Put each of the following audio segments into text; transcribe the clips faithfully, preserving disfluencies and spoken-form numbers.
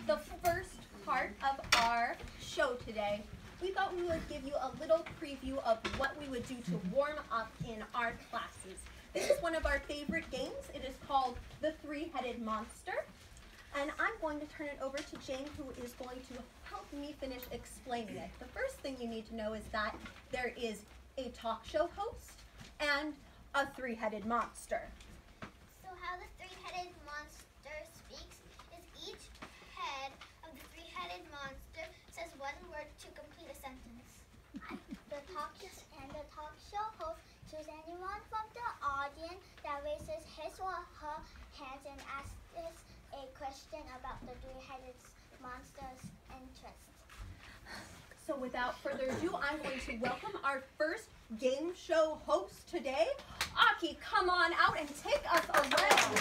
the first part of our show today, we thought we would give you a little preview of what we would do to warm up in our classes. This is one of our favorite games. It is called the Three-Headed Monster. And I'm going to turn it over to Jane, who is going to help me finish explaining it. The first thing you need to know is that there is a talk show host and a three-headed monster. So how the three-headed monster speaks is each head of the three-headed monster says one word to complete a sentence. The talk and the talk show host chooses anyone from the audience that raises his or her hands and asks a question about the three-headed monster's interest. So without further ado, I'm going to welcome our first game show host today. Aki, come on out and take us around.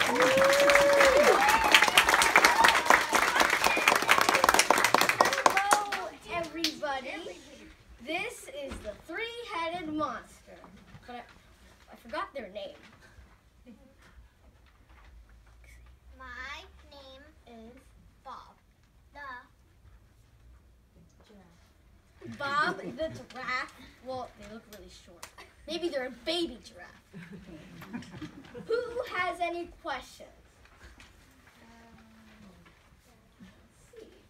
Hello, everybody. This is the three-headed monster, but I, I forgot their name. My name is Bob. The Bob the giraffe. Well, they look really short. Maybe they're a baby giraffe. Who has any questions? Let's see.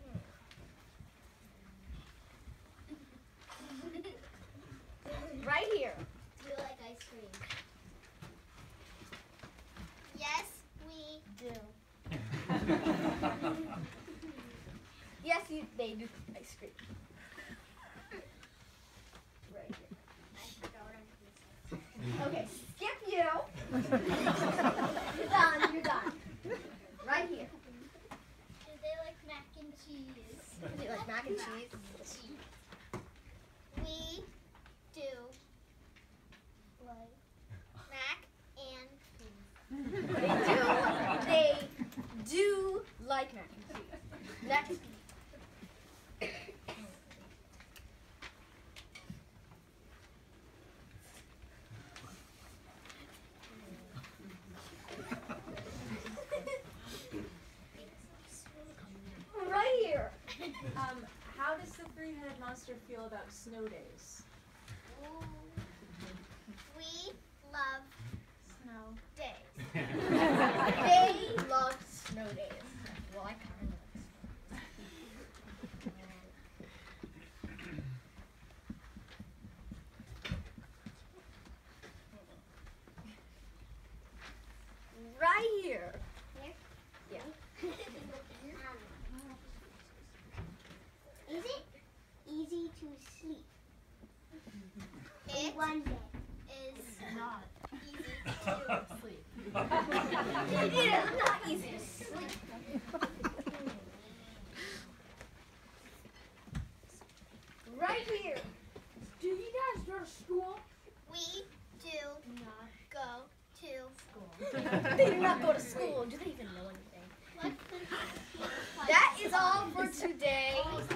Hmm. Right here. Do you like ice cream? Yes, we do. Yes, you, they do ice cream. Right here. I forgot what I'm Okay, skip you. You're done, you're done. Right here. Do they like mac and cheese? Do you like mac and cheese? We do like mac and cheese. They do. They do like mac and cheese. Next. Right here. Um, how does the three-headed monster feel about snow days? Ooh. We love Snow. days. They love snow days. Well, I kind of. Right here. Here? Yeah. Um, is it easy to sleep? It one day is not easy to sleep. It is not easy to sleep. Right here. Do you guys go to school? We do not go to school. They do not go to school. Do they even know anything? What? That is all for today.